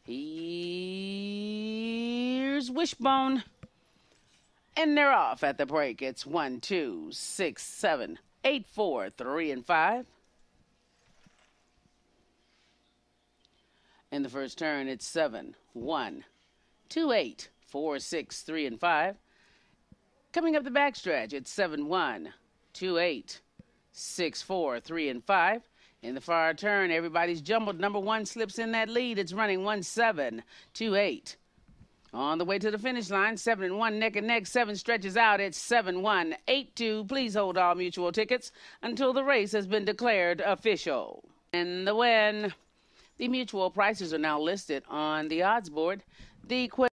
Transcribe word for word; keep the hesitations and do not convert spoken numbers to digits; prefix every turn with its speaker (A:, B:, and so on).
A: Here's Wishbone. And they're off at the break. It's one, two, six, seven, eight, four, three, and five. In the first turn, it's seven, one, two, eight, four, six, three, and five. Coming up the backstretch, it's seven, one, two, eight, six, four, three, and five. In the far turn, everybody's jumbled. Number one slips in that lead. It's running one, seven, two, eight. On the way to the finish line, seven and one neck and neck. Seven stretches out. It's seven, one, eight, two. Please hold all mutual tickets until the race has been declared official. And the win. The mutual prices are now listed on the odds board. The